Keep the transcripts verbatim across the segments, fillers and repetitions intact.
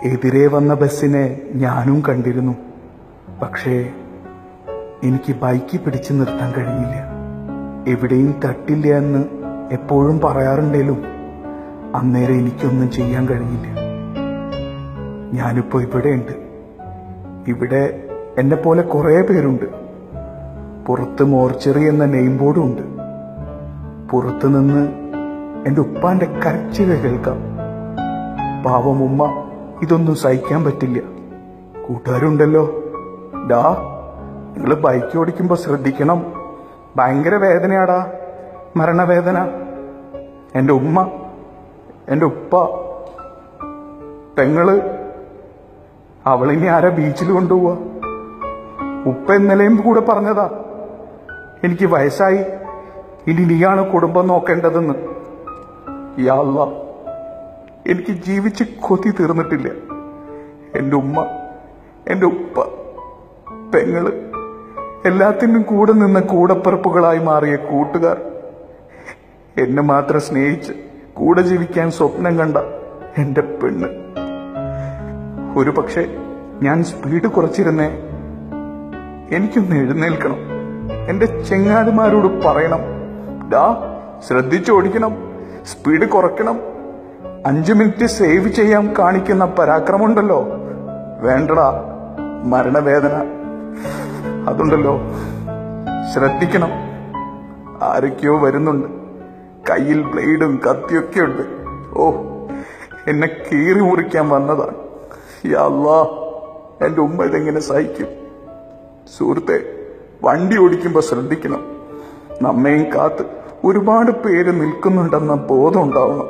എതിരെ വന്ന ബസ്സിനെ ഞാനും കണ്ടിരുന്നു. പക്ഷേ എനിക്ക് ബൈക്ക് പിടിച്ചു നിർത്താൻ കഴിഞ്ഞില്ല. എവിടെയും തട്ടില്ല എന്ന് എപ്പോഴും പറയാറുണ്ടേലും അന്നേരം എനിക്കൊന്നും ചെയ്യാൻ കഴിഞ്ഞില്ല. ഞാനിപ്പോ ഇവിടെയുണ്ട്. ഇവിടെ എന്നെ പോലെ കുറെ പേരുണ്ട്. പുറത്ത് മോർച്ചറി എന്ന നെയിം ബോർഡും ഉണ്ട്. പുറത്തു നിന്ന് എന്റെ ഉപ്പാന്റെ കരച്ചിൽ കേൾക്കാം. പാവം ഉമ്മ ഇതൊന്നും സഹിക്കാൻ പറ്റില്ല. കൂട്ടുകാരുണ്ടല്ലോ, ഡാ നിങ്ങൾ ബൈക്ക് ഓടിക്കുമ്പോ ശ്രദ്ധിക്കണം, ഭയങ്കര വേദനയാടാ, മരണവേദന. എന്റെ ഉമ്മ, എന്റെ ഉപ്പ, പെങ്ങള്, അവളിനി ആരാ ബീച്ചിൽ കൊണ്ടുപോവാ? ഉപ്പ ഇന്നലെയും കൂടെ പറഞ്ഞതാ, എനിക്ക് വയസ്സായി, ഇനി നീയാണ് കുടുംബം നോക്കേണ്ടതെന്ന്. യാ അല്ലാ, എനിക്ക് ജീവിച്ച് കൊതി തീർന്നിട്ടില്ല. എന്റെ ഉമ്മ, എന്റെ ഉപ്പ, പെങ്ങള്, എല്ലാത്തിനും കൂടെ നിന്ന കൂടപ്പിറപ്പുകളായി മാറിയ കൂട്ടുകാർ, എന്നെ മാത്രം സ്നേഹിച്ച് കൂടെ ജീവിക്കാൻ സ്വപ്നം കണ്ട എന്റെ പെണ്ണ്. ഒരു പക്ഷെ ഞാൻ സ്പീഡ് കുറച്ചിരുന്നേ. എനിക്കൊന്ന് എഴുന്നേൽക്കണം, എന്റെ ചെങ്ങാതിമാരോട് പറയണം, ഡാ ശ്രദ്ധിച്ചോടിക്കണം, സ്പീഡ് കുറയ്ക്കണം. അഞ്ചു മിനിറ്റ് സേവ് ചെയ്യാൻ കാണിക്കുന്ന പരാക്രമമുണ്ടല്ലോ, വേണ്ടടാ മരണവേദന, അതുണ്ടല്ലോ, ശ്രദ്ധിക്കണം. ആരൊക്കെയോ വരുന്നുണ്ട്, കയ്യിൽ ബ്ലേഡും കത്തിയൊക്കെ ഉണ്ട്. ഓ, എന്നെ കീറി മുറിക്കാൻ വന്നതാണ്. യാ അല്ലാ, എന്റെ ഉമ്മ ഇതെങ്ങനെ സഹിക്കും? സുഹൃത്തെ, വണ്ടി ഓടിക്കുമ്പോ ശ്രദ്ധിക്കണം. നമ്മയും കാത്ത് ഒരുപാട് പേര് നിൽക്കുന്നുണ്ടെന്ന ബോധം ഉണ്ടാവണം.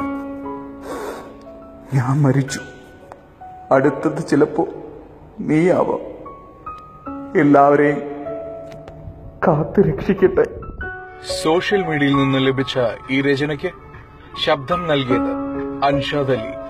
ഞാൻ മരിച്ചു, അടുത്തത് ചിലപ്പോ നീയാവാം. എല്ലാവരെയും കാത്തു രക്ഷിക്കട്ടെ. സോഷ്യൽ മീഡിയയിൽ നിന്ന് ലഭിച്ച ഈ രചനയ്ക്ക് ശബ്ദം നൽകിയത് അൻഷാദ് അലി.